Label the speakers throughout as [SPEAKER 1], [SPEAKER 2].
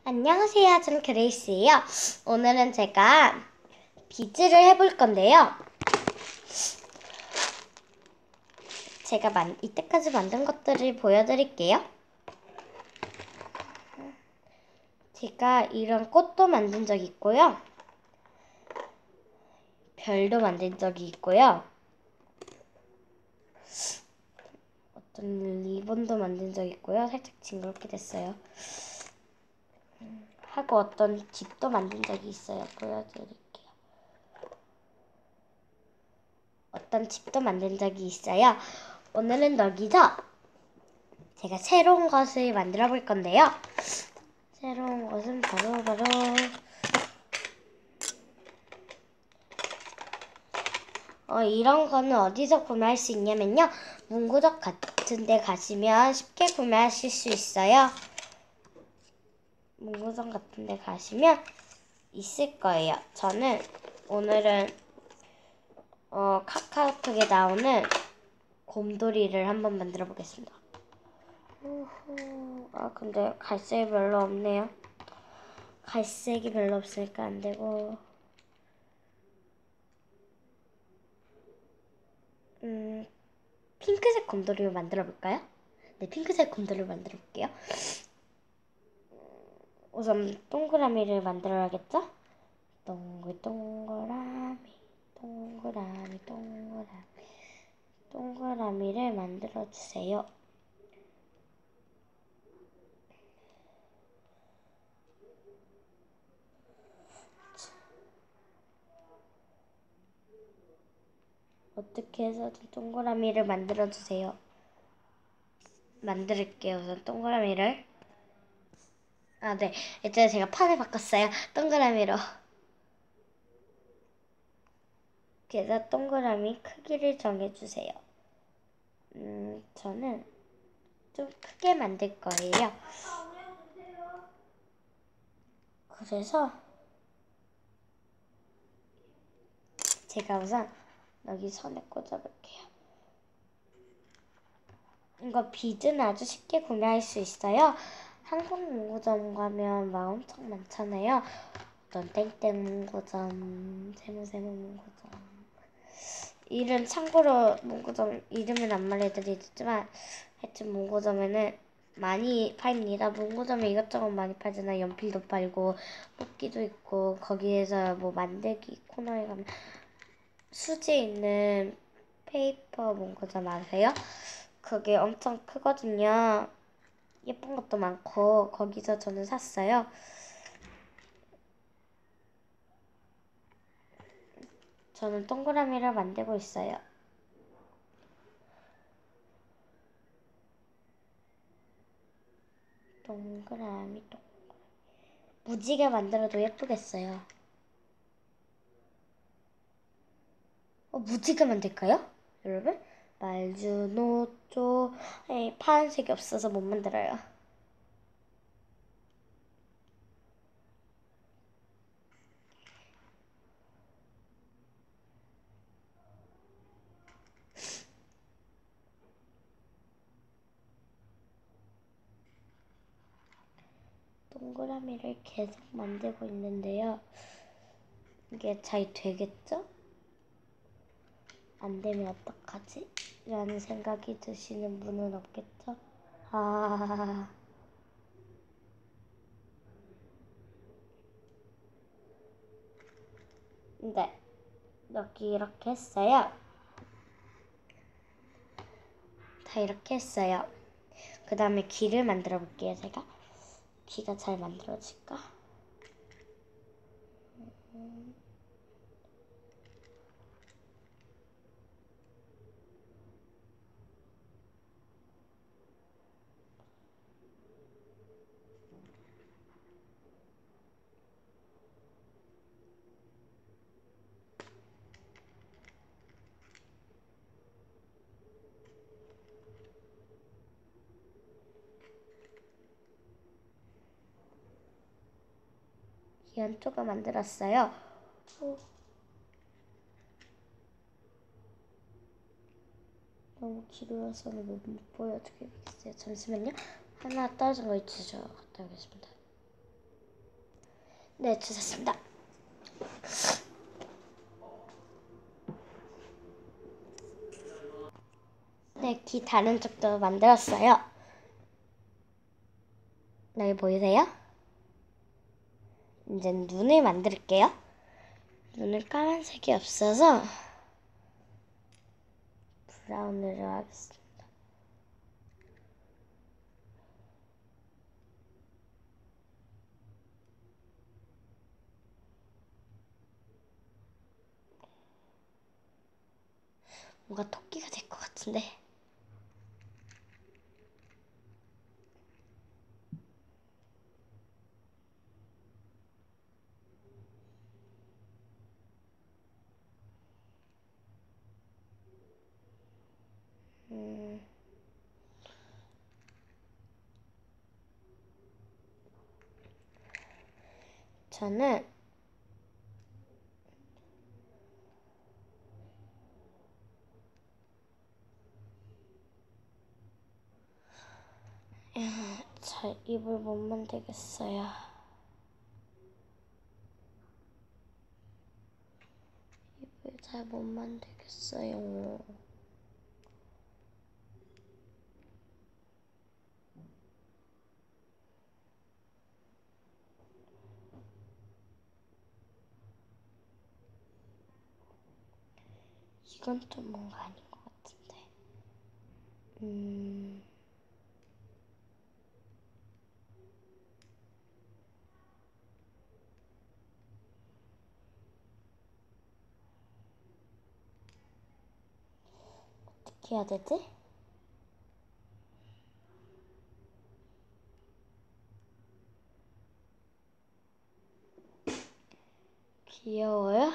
[SPEAKER 1] 안녕하세요. 저는 그레이스예요. 오늘은 제가 비즈를 해볼 건데요. 제가 이때까지 만든 것들을 보여드릴게요. 제가 이런 꽃도 만든 적 있고요. 별도 만든 적이 있고요. 어떤 리본도 만든 적 있고요. 살짝 징그럽게 됐어요. 하고 어떤 집도 만든 적이 있어요. 보여드릴게요. 어떤 집도 만든 적이 있어요. 오늘은 여기서 제가 새로운 것을 만들어 볼 건데요. 새로운 것은 바로 이런 거는 어디서 구매할 수 있냐면요. 문구점 같은 데 가시면 쉽게 구매하실 수 있어요. 문구점 같은 데 가시면 있을 거예요. 저는 오늘은 카카오톡에 나오는 곰돌이를 한번 만들어 보겠습니다. 근데 갈색이 별로 없네요. 갈색이 별로 없으니까 안 되고. 핑크색 곰돌이를 만들어 볼까요? 네, 핑크색 곰돌이를 만들어 볼게요. 우선 동그라미를 만들어야겠죠? 동그라미를 만들어 주세요. 어떻게 해서든 동그라미를 만들어 주세요. 만들게요. 우선 동그라미를. 네. 이제 제가 판을 바꿨어요. 동그라미로. 그래서 동그라미 크기를 정해주세요. 저는 좀 크게 만들 거예요. 그래서 제가 우선 여기 선에 꽂아볼게요. 이거 비즈는 아주 쉽게 구매할 수 있어요. 한국 문구점 가면 막 엄청 많잖아요. 어떤 땡땡 문구점, 세무세무 문구점. 이름 참고로 문구점 이름은 안 말해드리지만 하여튼 문구점에는 많이 팔립니다. 문구점에 이것저것 많이 팔잖아요. 연필도 팔고 뽑기도 있고 거기에서 뭐 만들기 코너에 가면 수지 있는 페이퍼 문구점 아세요? 그게 엄청 크거든요. 예쁜 것도 많고 거기서 저는 샀어요. 저는 동그라미를 만들고 있어요. 동그라미. 무지개 만들어도 예쁘겠어요. 무지개 만들까요? 여러분? 말주노초 파란색이 없어서 못 만들어요. 동그라미를 계속 만들고 있는데요. 이게 잘 되겠죠? 안 되면 어떡하지? 라는 생각이 드시는 분은 없겠죠? 네. 여기 이렇게 했어요. 다 이렇게 했어요. 그 다음에 귀를 만들어 볼게요, 제가. 귀가 잘 만들어질까? 귀 한쪽을 만들었어요. 너무 길어서는 못 보여드리겠어요. 잠시만요. 하나 떨어진 거 있죠? 저 갔다 오겠습니다. 네, 주셨습니다. 네, 귀 다른 쪽도 만들었어요. 여기 보이세요? 이제 눈을 만들게요. 눈은 까만색이 없어서 브라운으로 하겠습니다. 뭔가 토끼가 될 것 같은데. 저는 잘 입을 못 만들겠어요. 입을 잘 못 만들겠어요. 이건 좀 뭔가 아닌 것 같은데. 어떻게 해야 되지? 귀여워요?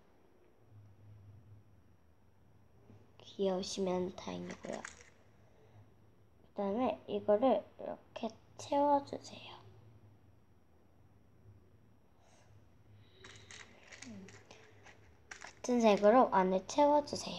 [SPEAKER 1] 귀여우시면 다행이고요. 그 다음에 이거를 이렇게 채워주세요. 같은 색으로 안에 채워주세요.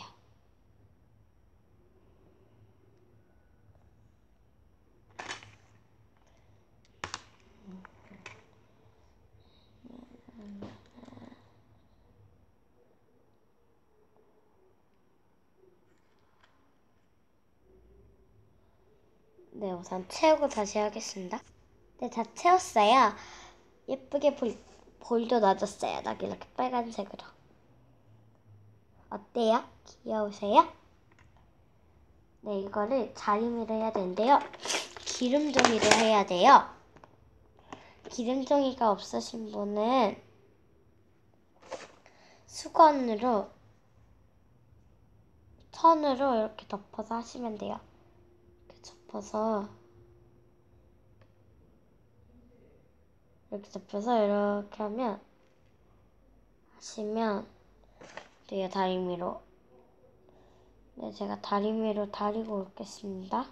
[SPEAKER 1] 네, 우선 채우고 다시 하겠습니다. 네, 다 채웠어요. 예쁘게 볼도 넣어줬어요. 여기 이렇게 빨간색으로. 어때요? 귀여우세요? 네, 이거를 자리미를 해야 되는데요. 기름종이를 해야 돼요. 기름종이가 없으신 분은 수건으로 천으로 이렇게 덮어서 하시면 돼요. 이렇게 덮어서 이렇게 하면 하시면 돼요. 다리미로. 네, 제가 다리미로 다리고 올겠습니다.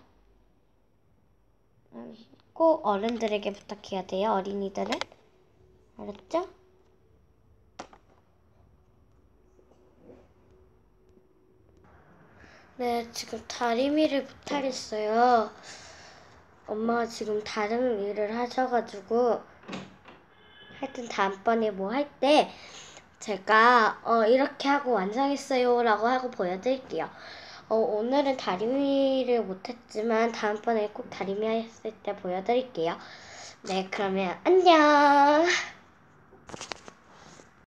[SPEAKER 1] 꼭 어른들에게 부탁해야 돼요. 어린이들은. 알았죠? 네, 지금 다리미를 못하겠어요. 엄마가 지금 다른 일을 하셔가지고 하여튼 다음번에 뭐 할 때 제가 이렇게 하고 완성했어요 라고 하고 보여드릴게요. 오늘은 다리미를 못했지만 다음번에 꼭 다리미 했을 때 보여드릴게요. 네, 그러면 안녕.